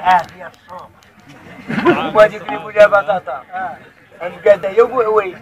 العافيه الصوم وهذيك اللي ولا بطاطا القاده يا ابو عويد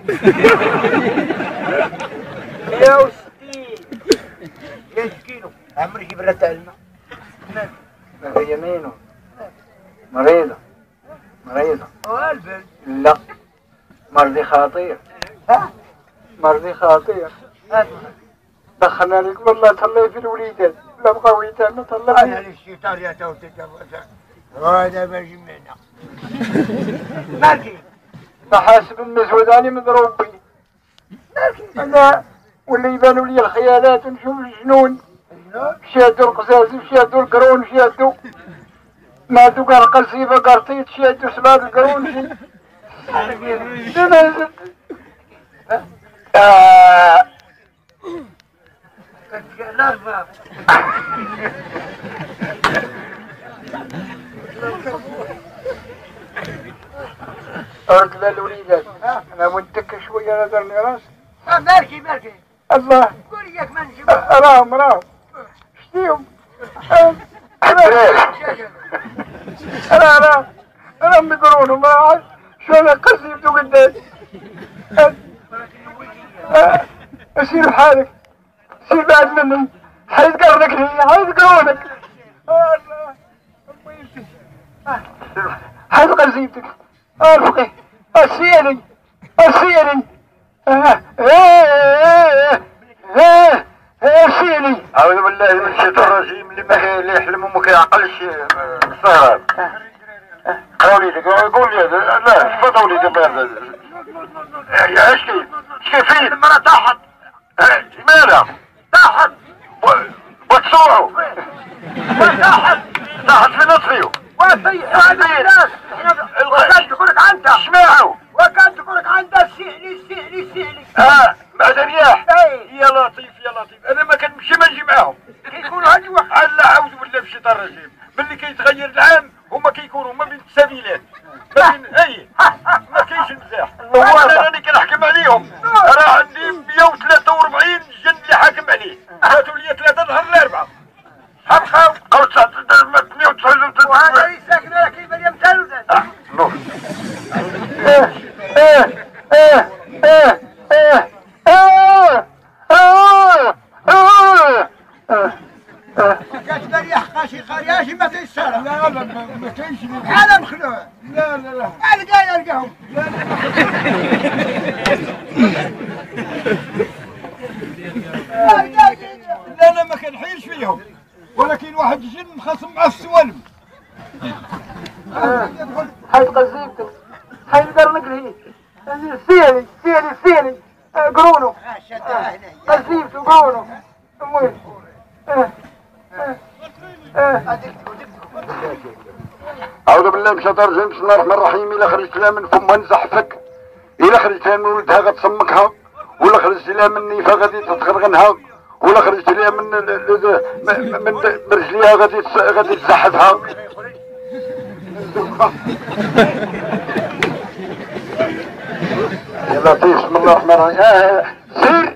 يا وستين يا كيلو عمرك برات الماء ما هي يمينه مريضة والبل لا مرضي خطير مرضي خطير دخلنا لك والله تهلاي في الوليدات لا بقاو يتامى تهلا انا للشيطان يا تو تتجوز وهذا ما جمعنا مالكي بحاسب المسوداني مضروب بي انا واللي يبانوا لي الخيالات نشوف الجنون شادوا القزاز شادوا القرون شادوا ماتوا قال قصيفه قرطيت شادوا سباب القرون أرد للوليدات أنا منتك شوية نظرني راسي مالكي الله قولي ياك ما نجيب راهم شتيهم أنا مقرون وما عاد شو أنا قصيبته قداش أسير بحالك سير بعد مني حيث قرنك لي حيث قرونك حيث قصيبتك الفقي السيري السيري السيري أعوذ بالله من الشيطان الرجيم اللي يحلم وما كيعقلش السهران وليدك قول لي لا شفت وليدك ايش كيف فيه المرأة طاحت مالها طاحت وتصوعوا طاحت في نصفيه وصيحوا الناس وكانت تقولك عندها اسمعوا وكانت تقولك عندها سيحلي بعد رياح يا لطيف انا ما كنمشي ما نجي معاهم كيكونوا هجوة لا اعوذ بالله من الشيطان الرجيم ملي كيتغير العام هما كيكونوا ما بين السبيلات ما بين ما كاينش مزاح انا راني كنحكم عليهم راه عندي 143 جن اللي حاكم عليه فاتوا لي 3 نهار الاربعاء بقاو 98 وهذا يساكن لك كيف اليمثال نوف كانت مريح قاشي قرياشي ما تيسر لا ما كاينش عالم مخلوع لا القاهم لا انا ما كنحيلش فيهم ولكن واحد جن مخصم مع السوالم حيت قزيبتك حيت قرنك لي سيري قرونو قزيبته قرونو المهم أعوذ بالله من الشيطان الرجيم بسم الله الرحمن الرحيم إلا خرجت لها من فمها نزحفك إلا خرجت لها من ولدها غتصمكها ولا خرجت لها مني فغادي تتغرغنها ولا خرجت لها من برجليها غادي تزحفها يا لطيف بسم الله الرحمن الرحيم سير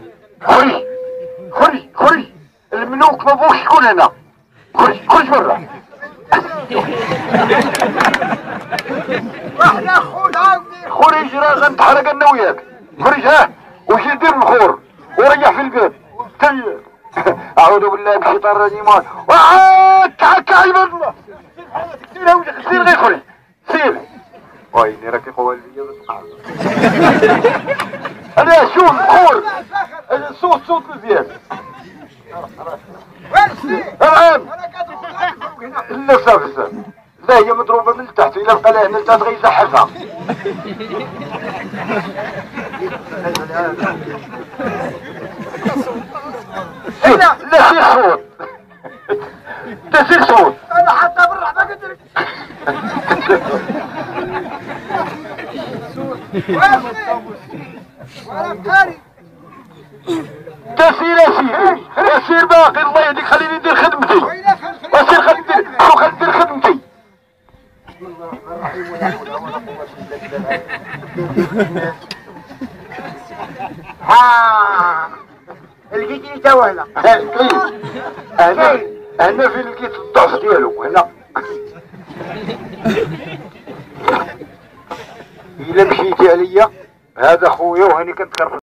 خري الملوك ما بغوش شكون هنا خرج برا واحنا خونا خرج راه غنتحرق انا وياك خرج وجي دير الخور وريح في الباب اعوذ بالله من الشيطان الرجيم تعال عباد الله سير غير خرج سير ويلي راكي قوى ليا بتقع انا شوف الخور صوت مزيان نعم لا صافي لا هي مضروبه من التحت الى بقى لها هنا التحت غيزحفها لا سير صوت تسير صوت انا حتى بالرحمه قلت لك وانا بكاري تسير سير باقي الله يهديك خليني ندير خدمتي وسير خليني ندير خدمتي ها لقيتني تا هنا هنا فين لقيت الضعف ديالو هنا الا مشيتي عليا هذا خويا وهاني كنتكرفس.